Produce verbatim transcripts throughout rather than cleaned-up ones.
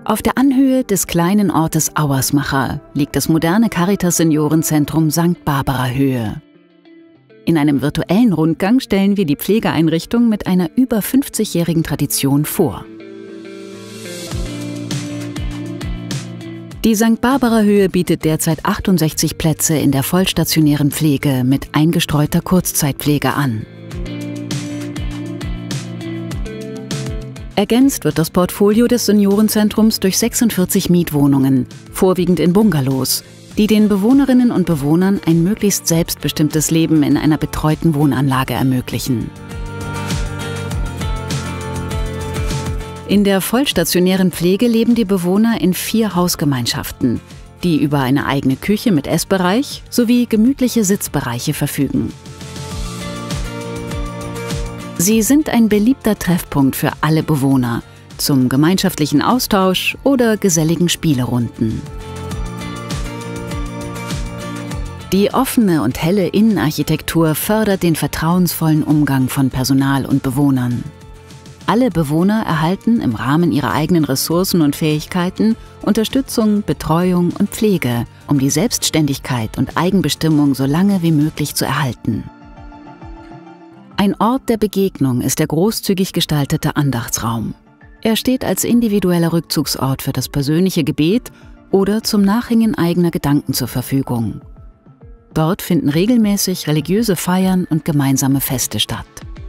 Auf der Anhöhe des kleinen Ortes Auersmacher liegt das moderne Caritas-Seniorenzentrum Sankt Barbara Höhe. In einem virtuellen Rundgang stellen wir die Pflegeeinrichtung mit einer über fünfzigjährigen Tradition vor. Die Sankt Barbara Höhe bietet derzeit achtundsechzig Plätze in der vollstationären Pflege mit eingestreuter Kurzzeitpflege an. Ergänzt wird das Portfolio des Seniorenzentrums durch sechsundvierzig Mietwohnungen, vorwiegend in Bungalows, die den Bewohnerinnen und Bewohnern ein möglichst selbstbestimmtes Leben in einer betreuten Wohnanlage ermöglichen. In der vollstationären Pflege leben die Bewohner in vier Hausgemeinschaften, die über eine eigene Küche mit Essbereich sowie gemütliche Sitzbereiche verfügen. Sie sind ein beliebter Treffpunkt für alle Bewohner zum gemeinschaftlichen Austausch oder geselligen Spielerunden. Die offene und helle Innenarchitektur fördert den vertrauensvollen Umgang von Personal und Bewohnern. Alle Bewohner erhalten im Rahmen ihrer eigenen Ressourcen und Fähigkeiten Unterstützung, Betreuung und Pflege, um die Selbstständigkeit und Eigenbestimmung so lange wie möglich zu erhalten. Ein Ort der Begegnung ist der großzügig gestaltete Andachtsraum. Er steht als individueller Rückzugsort für das persönliche Gebet oder zum Nachhängen eigener Gedanken zur Verfügung. Dort finden regelmäßig religiöse Feiern und gemeinsame Feste statt.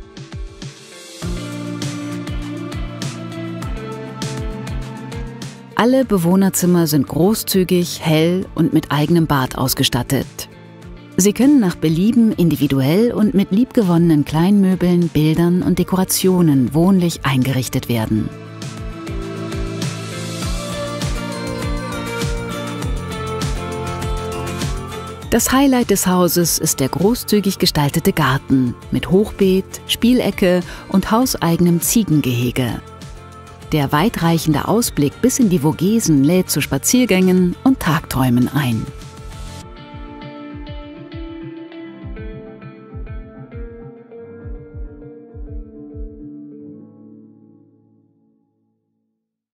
Alle Bewohnerzimmer sind großzügig, hell und mit eigenem Bad ausgestattet. Sie können nach Belieben individuell und mit liebgewonnenen Kleinmöbeln, Bildern und Dekorationen wohnlich eingerichtet werden. Das Highlight des Hauses ist der großzügig gestaltete Garten mit Hochbeet, Spielecke und hauseigenem Ziegengehege. Der weitreichende Ausblick bis in die Vogesen lädt zu Spaziergängen und Tagträumen ein.